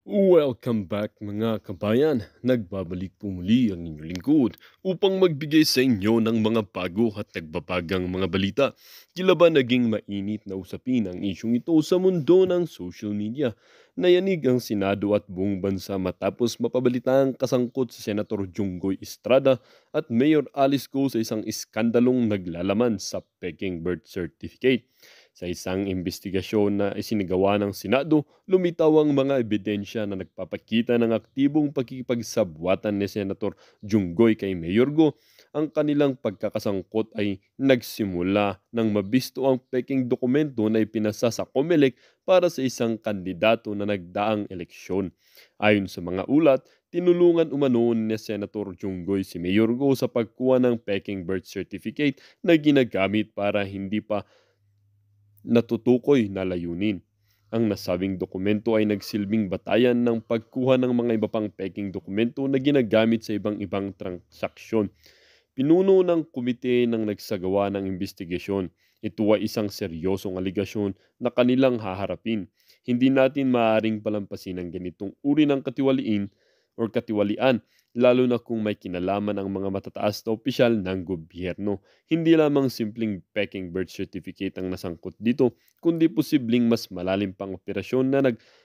Welcome back mga kabayan. Nagbabalik po muli ang inyong lingkod upang magbigay sa inyo ng mga bago at nagbabagang mga balita. Tila ba naging mainit na usapin ang isyong ito sa mundo ng social media? Nayanig ang Senado at buong bansa matapos mapabalitang kasangkot si Senator Junggoy Estrada at Mayor Alice Go sa isang iskandalong naglalaman sa Peking birth certificate. Sa isang investigasyon na isinagawa ng Senado, lumitaw ang mga ebidensya na nagpapakita ng aktibong pakikipagsabwatan ni Senator Junggoy kay Mayor Go. Ang kanilang pagkakasangkot ay nagsimula nang mabisto ang peking dokumento na ipinasa sa COMELEC para sa isang kandidato na nagdaang eleksyon. Ayon sa mga ulat, tinulungan umano ni Senator Junggoy si Mayor Go sa pagkuha ng peking birth certificate na ginagamit para hindi pa natutukoy na layunin. Ang nasabing dokumento ay nagsilbing batayan ng pagkuha ng mga iba pang peking dokumento na ginagamit sa ibang transaksyon. Pinuno ng komite ng nagsagawa ng investigasyon. Ito ay isang seryosong aligasyon na kanilang haharapin. Hindi natin maaaring palampasin ang ganitong uri ng katiwalian, lalo na kung may kinalaman ang mga matataas na opisyal ng gobyerno. Hindi lamang simpleng peking birth certificate ang nasangkot dito, kundi posibleng mas malalim pang operasyon na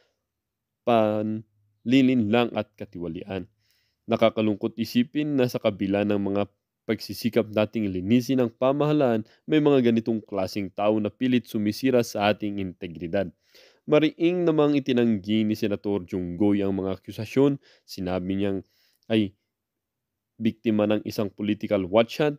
nagpanlilinlang at katiwalian. Nakakalungkot isipin na sa kabila ng mga pagsisikap nating linisin ang pamahalaan, may mga ganitong klaseng tao na pilit sumisira sa ating integridad. Mariing namang itinanggi ni Senator Junggoy ang mga akusasyon. Sinabi niyang ay biktima ng isang political watch hunt.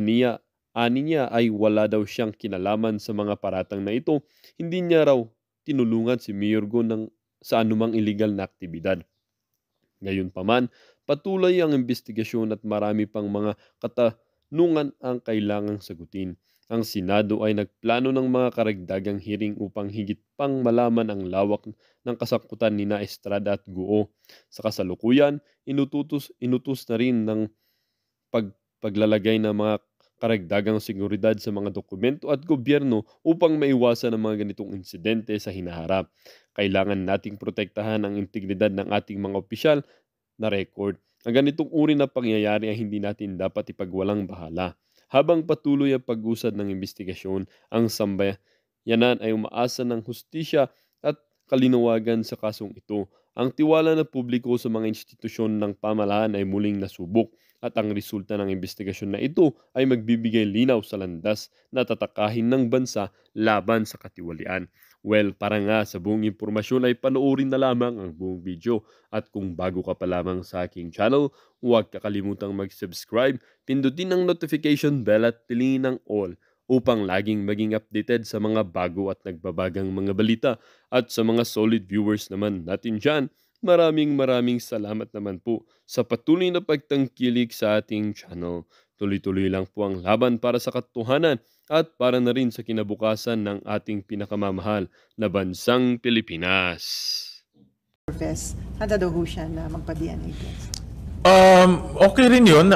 Ani niya ay wala daw siyang kinalaman sa mga paratang na ito. Hindi niya raw tinulungan si Mayor Go sa anumang illegal na aktibidad. Gayunpaman, patuloy ang investigasyon at marami pang mga katanungan ang kailangang sagutin. Ang Senado ay nagplano ng mga karagdagang hearing upang higit pang malaman ang lawak ng kasangkutan ni na Estrada at Guo. Sa kasalukuyan, inutos na rin ng paglalagay ng mga karagdagang seguridad sa mga dokumento at gobyerno upang maiwasan ang mga ganitong insidente sa hinaharap. Kailangan nating protektahan ang integridad ng ating mga opisyal na record. Ang ganitong uri na pangyayari ay hindi natin dapat ipagwalang bahala. Habang patuloy ang pag-usad ng investigasyon, ang sambayanan ay umaasa ng hustisya at kalinawagan sa kasong ito. Ang tiwala ng publiko sa mga institusyon ng pamahalaan ay muling nasubok at ang resulta ng investigasyon na ito ay magbibigay linaw sa landas na tatakahin ng bansa laban sa katiwalian. Well, para nga sa buong impormasyon ay panoorin na lamang ang buong video. At kung bago ka pa lamang sa aking channel, huwag kakalimutang mag-subscribe, pindutin ang notification bell at piliin ang all upang laging maging updated sa mga bago at nagbabagang mga balita. At sa mga solid viewers naman natin dyan, maraming salamat naman po sa patuloy na pagtangkilik sa ating channel. Tuloy-tuloy lang po ang laban para sa katotohanan at para na rin sa kinabukasan ng ating pinakamamahal na bansang Pilipinas. Handa daw ho siya na magpa-DNA test. Okay rin yun.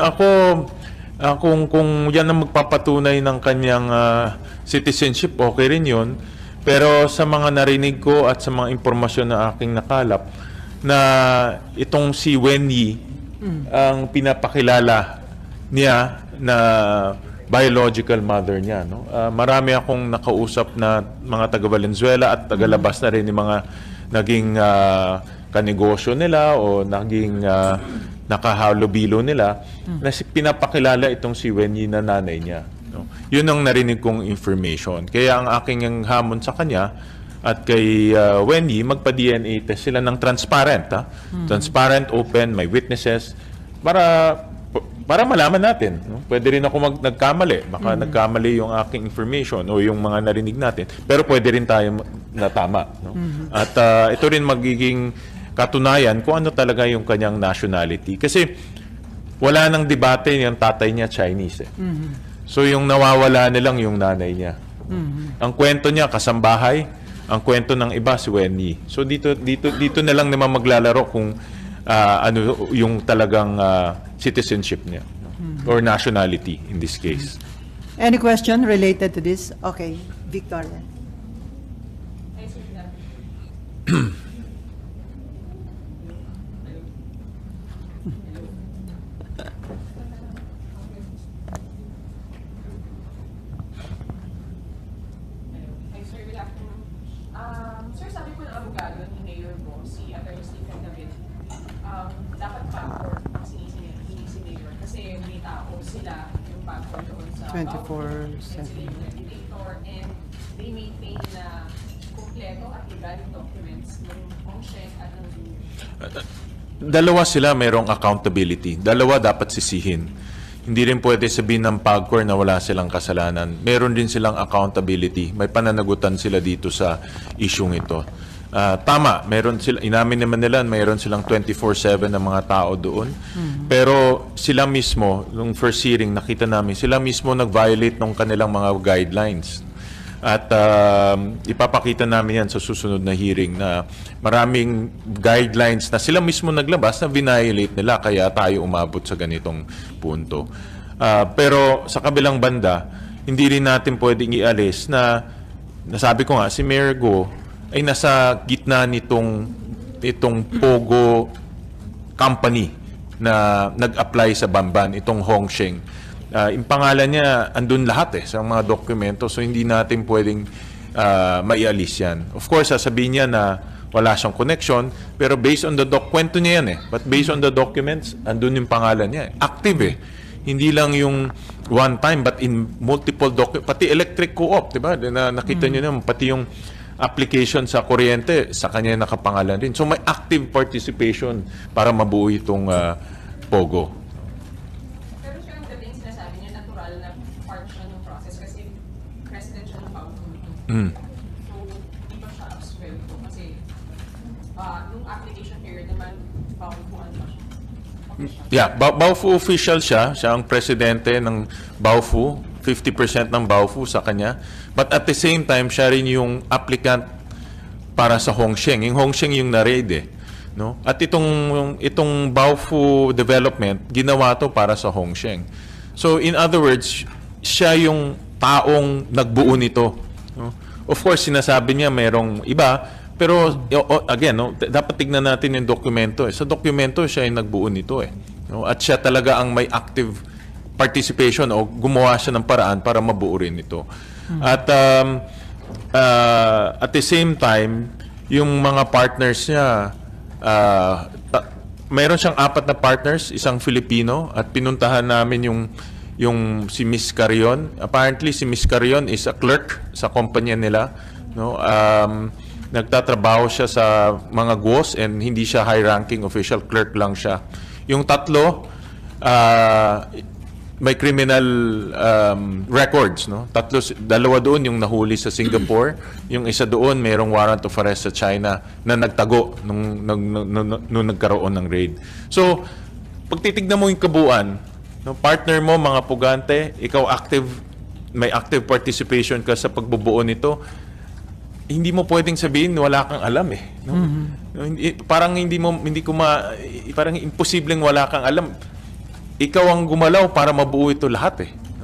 Kung yan ang magpapatunay ng kanyang citizenship, okay rin yun. Pero sa mga narinig ko at sa mga impormasyon na aking nakalap, na itong si Wen Yi, ang pinapakilala niya na biological mother niya. No? Marami akong nakausap na mga taga-Valenzuela at taga-labas na rin yung mga naging kanegosyo nila o naging nakahalubilo nila na pinapakilala itong si Wen Yi na nanay niya. No? Yun ang narinig kong information. Kaya ang aking hamon sa kanya at kay Wen Yi, magpa-DNA test sila ng transparent. Transparent, open, may witnesses para malaman natin. No? Pwede rin ako nagkamali. Baka nagkamali yung aking information o yung mga narinig natin. Pero pwede rin tayo na tama. No? At ito rin magiging katunayan kung ano talaga yung kanyang nationality. Kasi wala nang debate yung tatay niya Chinese. So yung nawawala nilang yung nanay niya. Ang kwento niya, kasambahay. Ang kwento ng iba, si Wen Yi. So dito na lang naman maglalaro kung ano yung talagang citizenship niya or nationality in this case. Any question related to this? Okay, Victoria. 24/7. Investigator and they maintain na kumpleto at legal documents ng Hongsheng at ng Dalawa sila mayroong accountability. Dalawa dapat sisihin. Hindi rin pwede sabihin ng PAGCOR na wala silang kasalanan. Meron din silang accountability. May pananagutan sila dito sa isyung ito. Tama, meron sila, inamin naman nila, mayroon silang 24/7 na mga tao doon. Pero sila mismo, nung first hearing, nakita namin, sila mismo nag-violate ng kanilang mga guidelines. At ipapakita namin yan sa susunod na hearing na maraming guidelines na sila mismo naglabas na violate nila kaya tayo umabot sa ganitong punto. Pero sa kabilang banda, hindi rin natin pwedeng ialis na nasabi ko nga, si Mayor Go ay nasa gitna itong Pogo company na nag-apply sa Bamban, itong Hongsheng. Yung pangalan niya, andun lahat sa mga dokumento, so hindi natin pwedeng maialis yan. Of course, sasabihin niya na wala siyang connection, pero based on the kwento niya yan but based on the documents, andun yung pangalan niya. Active Hindi lang yung one time, but in multiple documents, pati electric co-op, diba? Nakita niyo naman, pati yung application sa kuryente, sa kanya nakapangalan rin. So may active participation para mabuo itong Pogo. So, di ba siya absuelto? Kasi, nung application period naman, Baofu official. Yeah, Baofu official siya. Siya ang presidente ng Baofu. 50% ng Baofu sa kanya. But at the same time, siya rin yung applicant para sa Hongsheng. Yung Hongsheng yung na-raid no? At itong Baofu development, ginawa to para sa Hongsheng. So, in other words, siya yung taong nagbuo nito. No? Of course, sinasabi niya mayroong iba, pero again, dapat tignan natin yung dokumento. Sa dokumento, siya yung nagbuo nito. No? At siya talaga ang may active participation o gumawa siya ng paraan para mabuo rin ito. At the same time, yung mga partners niya, mayroon siyang 4 na partners, isang Filipino, at pinuntahan namin yung si Miss Carion. Apparently, si Miss Carion is a clerk sa kumpanya nila. No? Nagtatrabaho siya sa mga GWOS and hindi siya high-ranking official, clerk lang siya. Yung 3, may criminal records. No? 2 doon yung nahuli sa Singapore. Yung isa doon, mayroong warrant of arrest sa China na nagtago nung nagkaroon ng raid. So, pag titignan mo yung kabuuan, no, partner mo, mga pugante, ikaw may active participation ka sa pagbubuo nito, hindi mo pwedeng sabihin wala kang alam no? Parang parang imposibleng wala kang alam. Ikaw ang gumalaw para mabuo ito lahat no?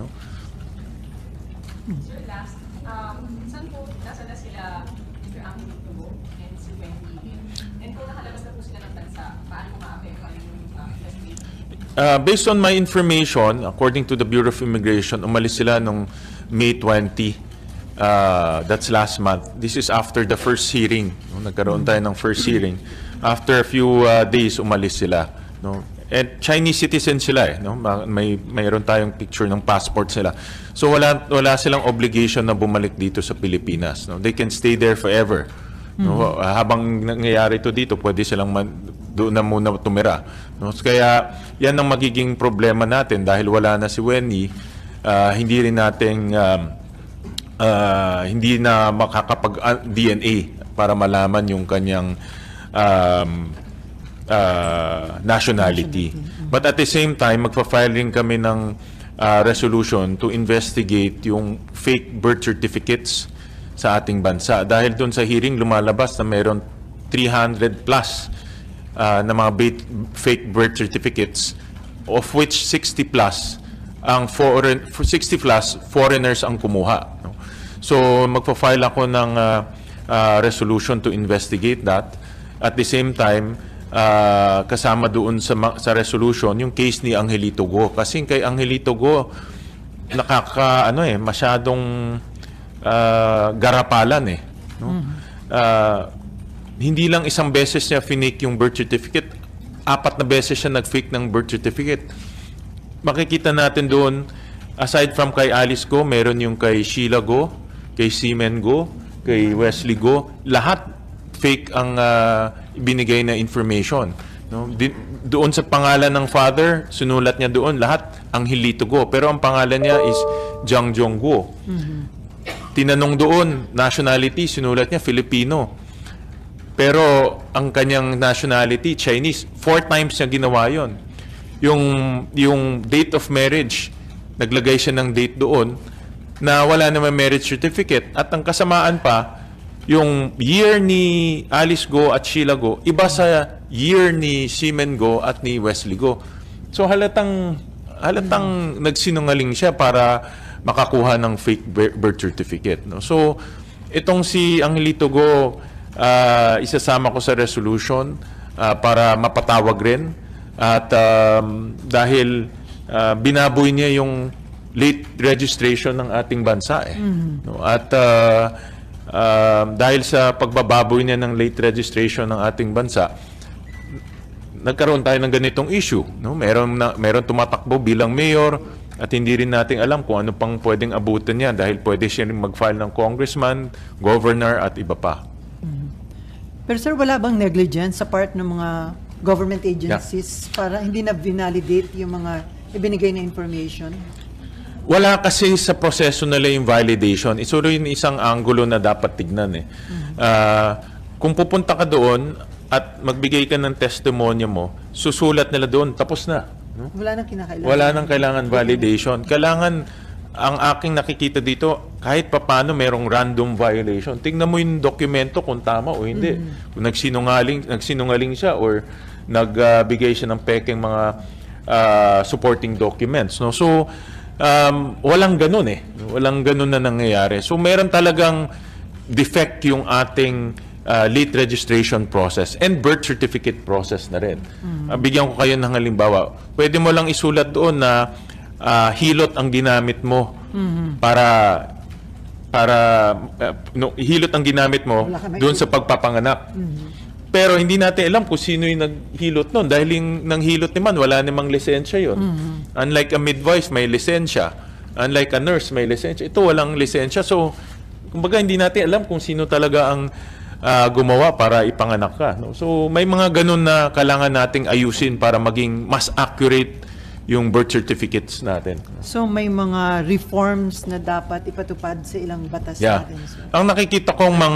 Sir, last, saan po nasa na sila Mr. Angelo Tubo and si Wendy? And kung nakalabas na po sila ng bansa, paano ma-apekto yung investigation? Based on my information, according to the Bureau of Immigration, umalis sila nung May 20. That's last month. This is after the first hearing. No? Nagkaroon tayo ng first hearing. After a few days, umalis sila. No? And Chinese citizen sila no? Mayroon tayong picture ng passport sila. So wala silang obligation na bumalik dito sa Pilipinas. No? They can stay there forever. No? Habang nangyayari ito dito, pwede silang doon na muna tumira. No? Kaya yan ang magiging problema natin dahil wala na si Wendy. Hindi rin natin hindi na makakapag-DNA para malaman yung kanyang nationality. But at the same time, magpa-file rin kami ng resolution to investigate yung fake birth certificates sa ating bansa. Dahil doon sa hearing, lumalabas na mayroon 300 plus na mga fake birth certificates, of which 60 plus foreigners ang kumuha. No? So magpa-file ako ng resolution to investigate that. At the same time, kasama doon sa resolution yung case ni Angelito Go. Kasi kay Angelito Go, masyadong garapalan no? Hindi lang isang beses niya finake yung birth certificate, 4 na beses siya nag-fake ng birth certificate. Makikita natin doon Aside from kay Alice Go, meron yung kay Sheila Go, kay Seaman Go, kay Wesley Go. Lahat fake ang binigay na information. No? Doon sa pangalan ng father, sinulat niya doon, lahat Angelito Go. Pero ang pangalan niya is Jiang Jong Go. Tinanong doon, nationality, sinulat niya Filipino. Pero ang kanyang nationality, Chinese. 4 times niya ginawa yon. Yung date of marriage, naglagay siya ng date doon na wala naman marriage certificate. At ang kasamaan pa, yung year ni Alice Go at Sheila Go, iba sa year ni Seaman Go at ni Wesley Go. So halatang nagsinungaling siya para makakuha ng fake birth certificate. No? So itong si Angelito Go, isasama ko sa resolution para mapatawag rin. At dahil binaboy niya yung late registration ng ating bansa. No? At dahil sa pagbababoy niya ng late registration ng ating bansa, nagkaroon tayo ng ganitong issue. No? Meron tumatakbo bilang mayor at hindi rin natin alam kung ano pang pwedeng abutan niya dahil pwede siya rin mag-file ng congressman, governor at iba pa. Pero sir, wala bang negligence sa part ng mga government agencies para hindi na validate yung mga ibinigay na information? Wala kasi sa proseso nila yung validation. Ito rin isang angulo na dapat tignan. Kung pupunta ka doon at magbigay ka ng testimonya mo, susulat nila doon, tapos na. No? Wala nang kinakailangan. Wala nang kailangan validation. Kailangan, ang aking nakikita dito, kahit papano merong random violation. Tingnan mo yung dokumento kung tama o hindi. Kung nagsinungaling siya or nagbigay siya ng pekeng mga supporting documents. No? So, walang ganun eh. Walang ganun na nangyayari. So, meron talagang defect yung ating late registration process and birth certificate process na rin. Bigyan ko kayo ng halimbawa. Pwede mo lang isulat doon na hilot ang ginamit mo hilot ang ginamit mo doon sa pagpapanganak. Pero hindi natin alam kung sino yung naghilot nun dahil yung nanghilot naman wala namang lisensya yon. Unlike a midwife may lisensya, unlike a nurse may lisensya, ito walang lisensya. So kumbaga hindi natin alam kung sino talaga ang gumawa para ipanganak ka. No? So may mga ganun na kailangan nating ayusin para maging mas accurate yung birth certificates natin. So may mga reforms na dapat ipatupad sa ilang batas natin, sir? Ang nakikita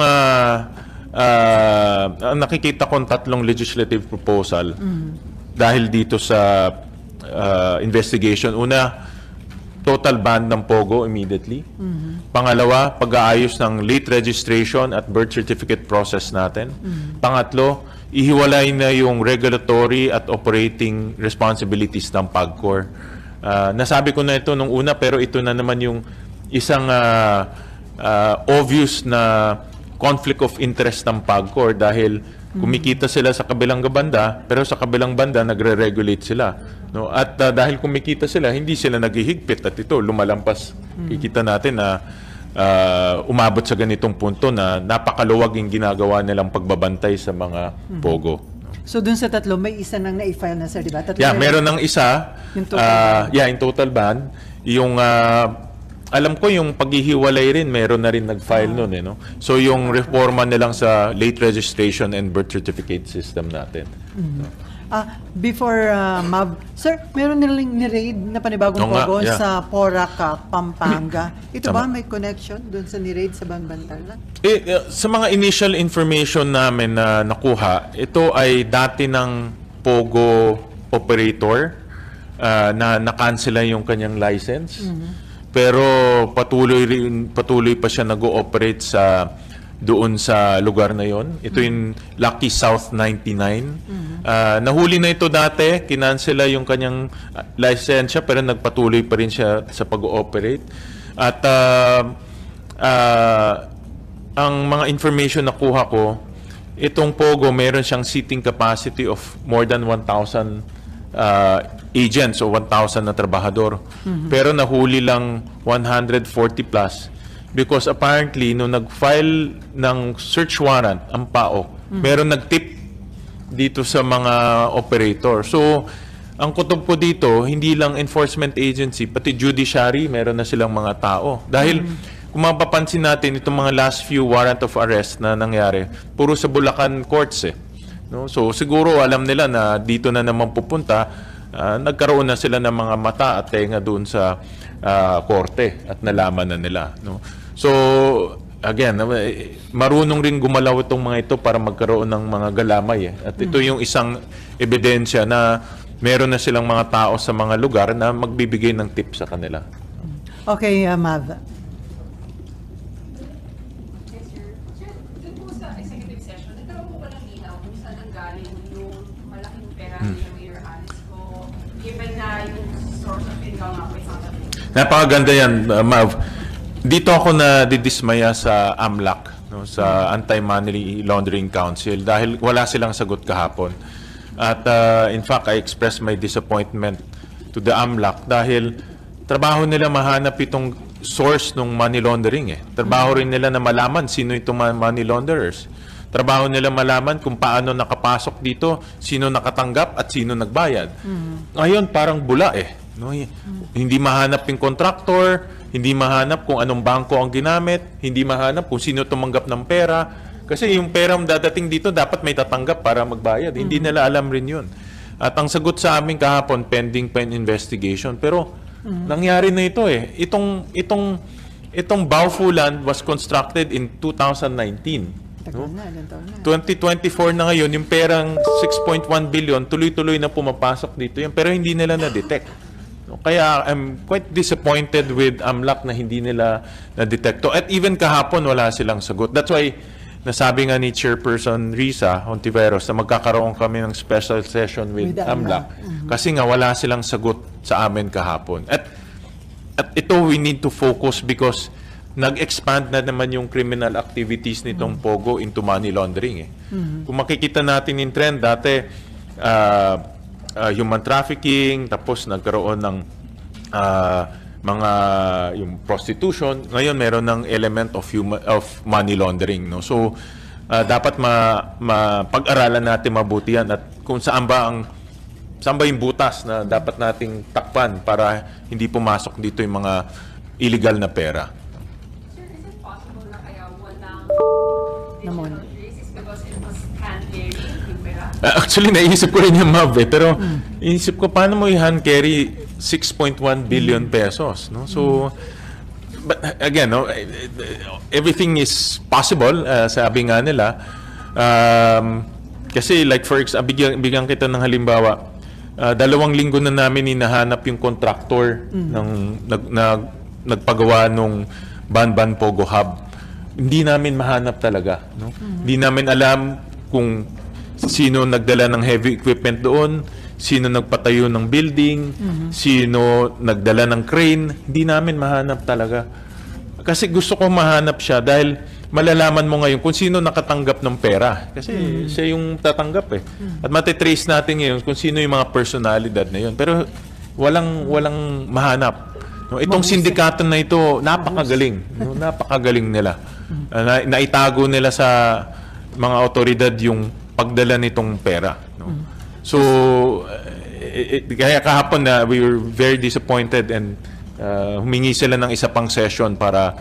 kong 3 legislative proposal dahil dito sa investigation. Una, total ban ng POGO immediately. Pangalawa, pag-aayos ng late registration at birth certificate process natin. Pangatlo, ihiwalay na yung regulatory at operating responsibilities ng PAGCOR. Nasabi ko na ito nung una pero ito na naman yung isang obvious na conflict of interest ng PAGCOR dahil kumikita sila sa kabilang banda pero sa kabilang banda nagre-regulate sila. No? At dahil kumikita sila, hindi sila naghihigpit at ito lumalampas. Kikita natin na umabot sa ganitong punto na napakaluwag yung ginagawa nilang pagbabantay sa mga POGO. So dun sa 3, may isa nang na-file na, sir, di ba? Meron ng isa. Yung total ban. Yung total ban. Yung, alam ko yung paghihiwalay rin, meron na rin nag-file nun. No? So yung reforma nilang sa late registration and birth certificate system natin. Before, Mab, sir, meron nilang ni-raid na panibagong POGO sa Porac, Pampanga. Ito ba may connection doon sa ni-raid sa Banbantarlac? Sa mga initial information namin na nakuha, ito ay dati ng POGO operator na na-cancela yung kanyang license. Pero patuloy pa siya nag-ooperate doon sa lugar na yon. Ito yung Lucky South 99. Nahuli na ito dati, kinansela yung kanyang lisensya pero nagpatuloy pa rin siya sa pag-ooperate. At ang mga information na kuha ko, itong POGO meron siyang seating capacity of more than 1,000 agents o 1,000 na trabahador. Pero nahuli lang 140 plus. Because apparently, nung nag-file ng search warrant, ang PAO, meron nag-tip dito sa mga operator. So, ang kutob ko dito, hindi lang enforcement agency, pati judiciary, meron na silang mga tao. Dahil kung mapapansin natin, itong mga last few warrant of arrest na nangyari, puro sa Bulacan courts eh. No? So siguro alam nila na dito na naman pupunta, nagkaroon na sila ng mga mata at tenga doon sa korte at nalaman na nila. No? So again, marunong rin gumalaw itong mga ito para magkaroon ng mga galamay. At ito yung isang ebidensya na meron na silang mga tao sa mga lugar na magbibigay ng tip sa kanila. Okay, Mav. Yes, sir. Sir, dun po sa executive session, nagkaroon po ba ng linaw kung saan ang galing yung malaking pera ni Mayor Alice ko, given na yung source of income nga po is not available? Napakaganda yan, Mav. Dito ako na didismaya sa AMLAC, no, sa Anti-Money Laundering Council, dahil wala silang sagot kahapon. At in fact, I expressed my disappointment to the AMLAC dahil trabaho nila mahanap itong source ng money laundering. Trabaho rin nila na malaman sino itong mga money launderers. Trabaho nila malaman kung paano nakapasok dito, sino nakatanggap at sino nagbayad. Ngayon, parang bula no? Hindi mahanap yung contractor, hindi mahanap kung anong bangko ang ginamit, hindi mahanap kung sino tumanggap ng pera. Kasi yung pera dadating dito, dapat may tatanggap para magbayad. Hindi nila alam rin yun. At ang sagot sa amin kahapon, pending pa investigation. Pero nangyari na ito Itong Baofu-Land was constructed in 2019. Tagal na, ilang taon na. 2024 na ngayon, yung perang 6.1 billion, tuloy-tuloy na pumapasok dito yan. Pero hindi nila na-detect. Kaya I'm quite disappointed with AMLAC na hindi nila na-detect. At even kahapon, wala silang sagot. That's why nasabi nga ni Chairperson Risa Hontiveros na magkakaroon kami ng special session with AMLAC. Kasi nga wala silang sagot sa amin kahapon. At ito we need to focus because nag-expand na naman yung criminal activities nitong POGO into money laundering. Kung makikita natin yung trend, dati human trafficking, tapos nagkaroon ng mga yung prostitution. Ngayon meron ng element of money laundering, no? So dapat pag-aralan natin mabuti yan at kung saan ba yung butas na dapat nating takpan para hindi pumasok dito yung mga illegal na pera. Sir, is it possible na kaya walang Naman. is because it was hand carry yung pera? Actually, naisip ko rin yung Mav pero inisip ko paano mo i-hand carry 6.1 billion pesos, no? So but again, no, everything is possible, sabi nga nila. Kasi like for example, bigyan kita ng halimbawa, 2 linggo na namin hinahanap yung contractor ng nagpagawa nung Banban Pogo Hub. Hindi namin mahanap talaga, no? Hindi namin alam kung sino nagdala ng heavy equipment doon, sino nagpatayo ng building, sino nagdala ng crane. Hindi namin mahanap talaga. Kasi gusto ko mahanap siya dahil malalaman mo ngayon kung sino nakatanggap ng pera. Kasi siya yung tatanggap At matitrace natin ngayon kung sino yung mga personalidad na yun. Pero walang mahanap. No, itong sindikato na ito, napakagaling. No, napakagaling nila. Naitago nila sa mga otoridad yung pagdala nitong pera. No? So, kaya kahapon na we were very disappointed and humingi sila ng isa pang session para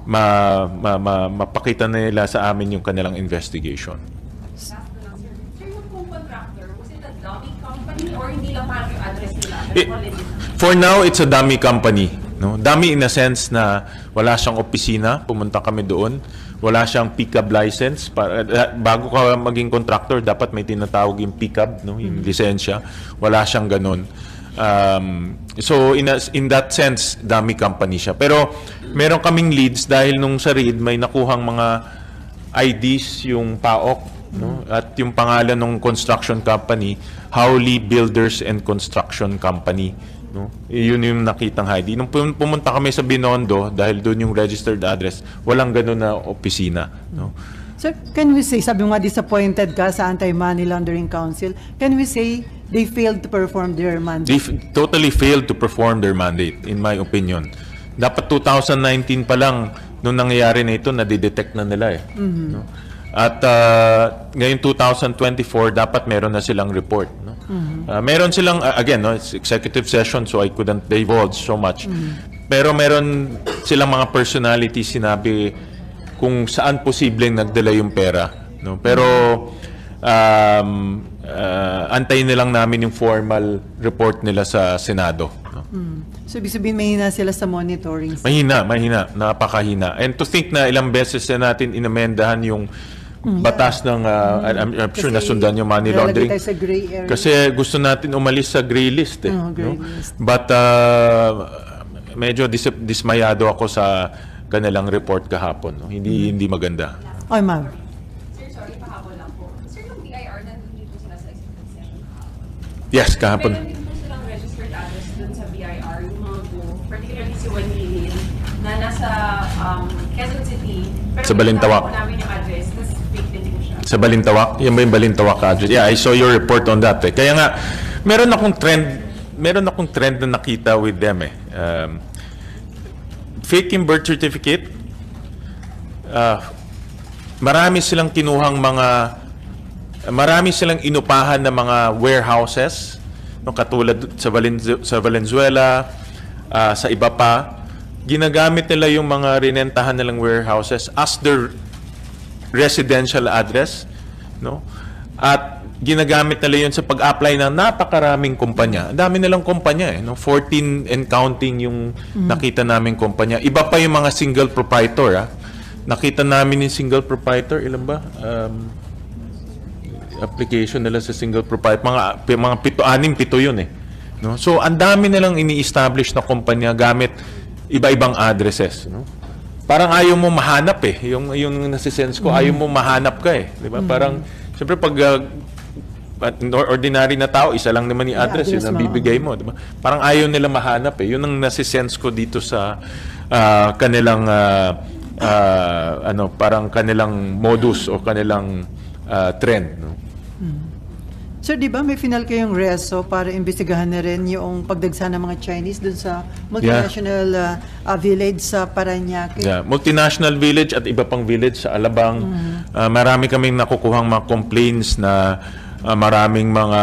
mapakita nila sa amin yung kanilang investigation. Last na lang, sir. Sir, yung pong contractor, was it a dummy company or hindi lang parang yung address nila? For now, it's a dummy company. No? Dummy in a sense na wala siyang opisina, pumunta kami doon. Wala siyang pickup license. Bago ka maging contractor, dapat may tinatawag yung pickup, no? Yung lisensya. Wala siyang ganun. So in that sense, dummy company siya. Pero meron kaming leads dahil nung sa RID may nakuhang mga IDs yung PAOK, no? At yung pangalan ng construction company, Howley Builders and Construction Company, no? Yun yung nakitang ID. Nung pumunta kami sa Binondo, dahil doon yung registered address, walang ganun na opisina, no? Sir, can we say, sabi mo nga disappointed ka sa Anti-Money Laundering Council, can we say they failed to perform their mandate? They totally failed to perform their mandate, in my opinion. Dapat 2019 pa lang, nung nangyayari na ito, nadidetect na nila no? At ngayon 2024, dapat meron na silang report, no? Meron silang, again, no, it's executive session so I couldn't divulge so much. Pero meron silang mga personality sinabi kung saan posibleng nagdala yung pera. No? Pero antayin nilang namin yung formal report nila sa Senado. No? So, ibig sabihin, mahina sila sa monitoring. Mahina, napakahina. And to think na ilang beses na natin inamendahan yung batas ng, I'm sure Kasi nasundan yung money laundering. lalagay tayo sa gray area. Kasi gusto natin umalis sa gray list. Gray no? list. But medyo dismayado ako sa kanilang report kahapon. No? Hindi maganda. Oy, ma'am. Sir, sorry, pahabol lang po. Sir, yung BIR, nandun dito sila sa executive session kahapon. Yes, kahapon. Meron din po silang registered address dun sa BIR, yung mga po, particularly si Wendy Lin, na nasa Quezon City. Pero Sa Balintawak. pinuntahan po namin yung address, tapos fake din po siya. Sa Balintawak? Yan ba yung Balintawak address? Yeah, I saw your report on that. Kaya nga, meron akong trend na nakita with them fake yung birth certificate. Marami silang inupahan na mga warehouses, no, katulad sa Valenzuela, sa iba pa. Ginagamit nila yung mga rinentahan nilang warehouses as their residential address, no? At ginagamit nila yun sa pag-apply ng napakaraming kumpanya. Ang dami nilang kumpanya no? 14 and counting yung nakita naming kumpanya. Iba pa yung mga single proprietor, Nakita namin yung single proprietor, ilan ba? Application nila sa single proprietor, mga 7 yun no? So, ang dami nilang ini-establish na kumpanya gamit iba-ibang addresses, no? Parang ayaw mo mahanap yung nasisense ko, ayaw mo mahanap ka di ba? Parang, siyempre pag ordinary na tao, isa lang naman yung address, yun ang bibigay mo, di ba? Parang ayaw nila mahanap Yun ang nasisense ko dito sa kanilang parang kanilang modus o kanilang trend, no? Sir, di ba may final kayong reso para imbestigahan na rin yung pagdagsa ng mga Chinese dun sa multinational village sa Parañaque? Yeah, multinational village at iba pang village sa Alabang. Marami kaming nakukuhang mga complaints na maraming mga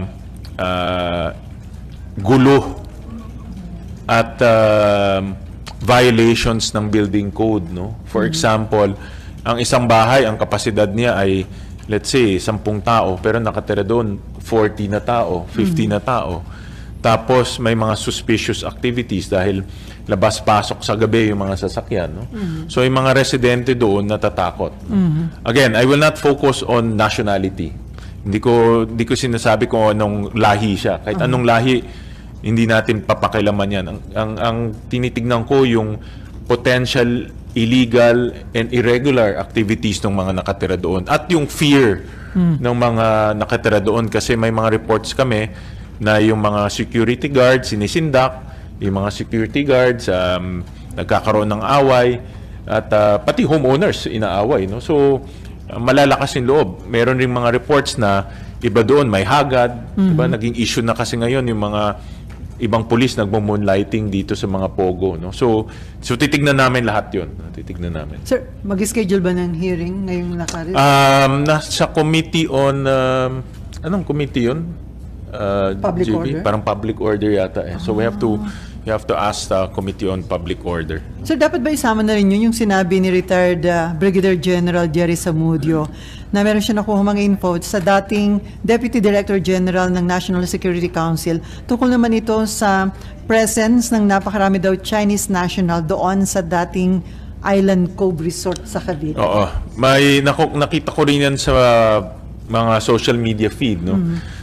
gulo at violations ng building code, no? For example, ang isang bahay, ang kapasidad niya ay let's say 10 tao, pero nakatira doon 40 na tao, 50 na tao. Tapos may mga suspicious activities dahil labas-pasok sa gabi yung mga sasakyan, no? So yung mga residente doon natatakot. Again, I will not focus on nationality. Hindi ko sinasabi kung anong lahi siya. Kahit anong lahi, hindi natin papakilaman yan. Ang tinitignan ko yung potential illegal and irregular activities ng mga nakatira doon at yung fear ng mga nakatira doon, kasi may mga reports kami na yung mga security guards sinisindak, yung mga security guards nagkakaroon ng away at pati homeowners inaaway, no? So malalakas yung loob. Meron ring mga reports na iba doon may hagad, diba? Naging issue na kasi ngayon yung mga ibang pulis nagmo-moonlighting dito sa mga pogo, no? So titignan namin lahat 'yon. Titignan namin. Sir, mag-schedule ba ng hearing ngayong nakaraan? Nasa committee on anong committee 'yon? Public GB? order? Parang public order yata So we have to ask the committee on public order. Sir, dapat ba isama na rin yung sinabi ni retired Brigadier General Jerry Zamudio na meron siya nakuha mga info sa dating Deputy Director General ng National Security Council tungkol naman ito sa presence ng napakarami daw Chinese national doon sa dating Island Cove Resort sa Cavite? Oo. Nakita ko rin yan sa mga social media feed, no?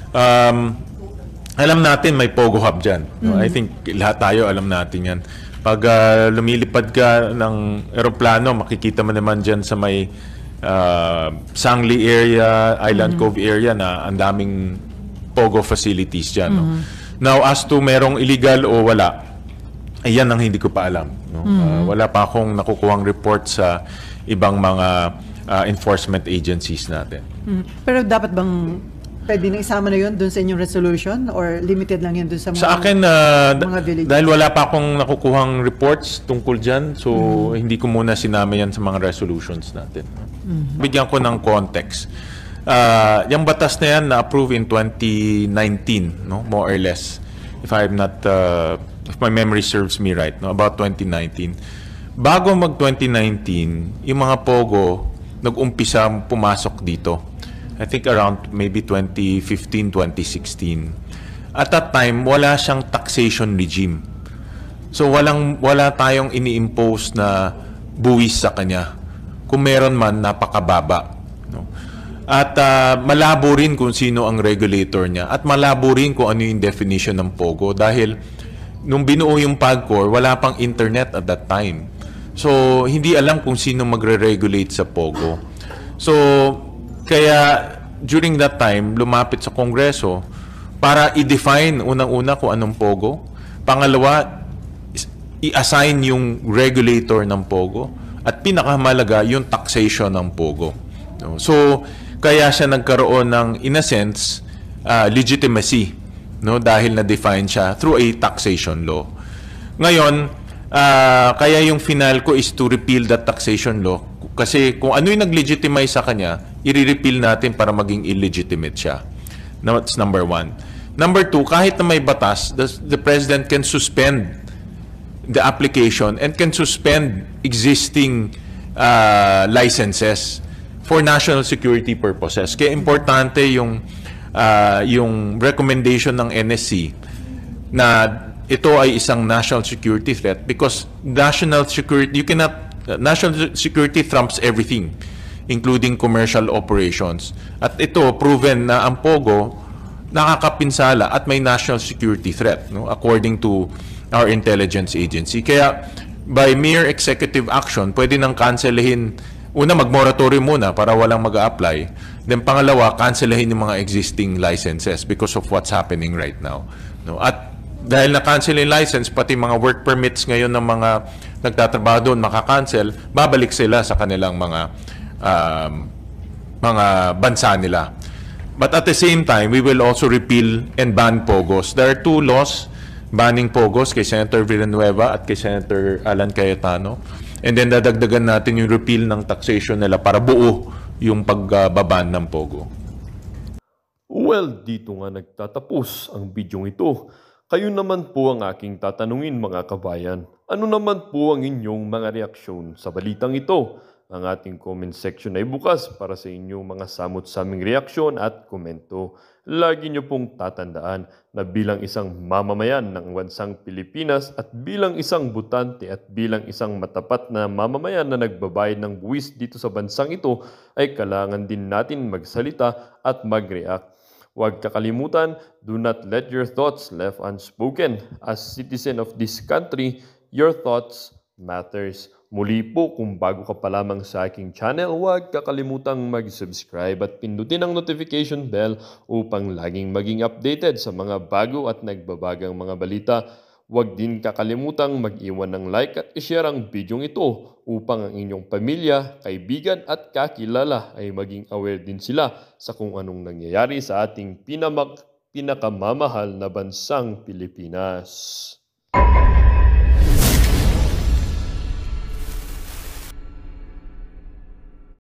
Alam natin may Pogo Hub dyan, no? I think lahat tayo alam natin yan. Pag lumilipad ka ng eroplano, makikita mo naman dyan sa may Sangli area, Island Cove area na ang daming Pogo facilities dyan, no? Now, as to merong illegal o wala, ayan ang hindi ko pa alam, no? Wala pa akong nakukuhang report sa ibang mga enforcement agencies natin. Pero dapat bang pwede na isama na yun dun sa inyong resolution or limited lang yun dun sa mga Sa akin, mga villages? dahil wala pa akong nakukuhang reports tungkol dyan, so hindi ko muna sinama yan sa mga resolutions natin. Bigyan ko ng context. yung batas na yan na-approve in 2019, no? More or less. If if my memory serves me right, no? About 2019. Bago mag 2019, yung mga Pogo nag-umpisa pumasok dito. I think around maybe 2015, 2016. At that time, wala siyang taxation regime. So wala tayong ini-impose na buwis sa kanya. Kung meron man, napakababa. No? At malabo rin kung sino ang regulator niya. At malabo rin kung ano yung definition ng Pogo. Dahil nung binuo yung PAGCOR, wala pang internet at that time. So, hindi alam kung sino magre-regulate sa Pogo. So, kaya during that time, lumapit sa Kongreso para i-define unang-una kung anong Pogo. Pangalawa, i-assign yung regulator ng Pogo. At pinakamalaga, yung taxation ng Pogo. So, kaya siya nagkaroon ng, in a sense, legitimacy. No? Dahil na-define siya through a taxation law. Ngayon, kaya yung final ko is to repeal that taxation law. Kasi kung ano yung nag-legitimize sa kanya, i-repeal natin para maging illegitimate siya. That's number one. Number two, kahit na may batas, the President can suspend the application and can suspend existing licenses for national security purposes. Kaya importante yung recommendation ng NSC na ito ay isang national security threat because national security trumps everything, including commercial operations. At ito, proven na ang Pogo nakakapinsala at may national security threat, no? According to our intelligence agency. Kaya, by mere executive action, pwede nang cancelahin, una, mag-moratorium muna para walang mag-a-apply. Then, pangalawa, cancelahin yung mga existing licenses because of what's happening right now. No? At dahil na-cancel yung license, pati mga work permits ngayon ng mga nagtatrabaho doon maka-cancel, babalik sila sa kanilang mga bansa nila. But at the same time, we will also repeal and ban Pogos. There are two laws banning Pogos kay Senator Villanueva at kay Senator Alan Cayetano. And then dadagdagan natin yung repeal ng taxation nila para buo yung pagbaban ng Pogo. Well, dito nga nagtatapos ang bidyong ito. Kayo naman po ang aking tatanungin mga kabayan. Ano naman po ang inyong mga reaksyon sa balitang ito? Ang ating comment section ay bukas para sa inyong mga samot-saming reaksyon at komento. Lagi niyo pong tatandaan na bilang isang mamamayan ng bansang Pilipinas at bilang isang butante at bilang isang matapat na mamamayan na nagbabayad ng buwis dito sa bansang ito ay kailangan din natin magsalita at mag-react. Huwag kakalimutan, do not let your thoughts left unspoken. As citizen of this country, your thoughts matters. Muli po, kung bago ka pa lamang sa aking channel, huwag kakalimutang mag-subscribe at pindutin ang notification bell upang laging maging updated sa mga bago at nagbabagang mga balita. Huwag din kakalimutang mag-iwan ng like at i-share ang bidyong ito upang ang inyong pamilya, kaibigan at kakilala ay maging aware din sila sa kung anong nangyayari sa ating pinakamamahal na bansang Pilipinas.